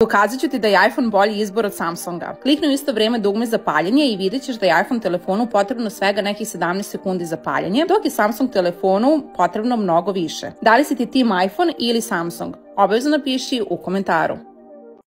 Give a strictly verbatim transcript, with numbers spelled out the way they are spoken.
Dokazat ću ti da je iPhone bolji izbor od Samsunga. Klikni u isto vreme dugme za paljenje i vidjet ćeš da je iPhone telefonu potrebno svega nekih sedamnaest sekundi za paljenje, dok je Samsung telefonu potrebno mnogo više. Da li si ti tim iPhone ili Samsung? Obavezno napiši u komentaru.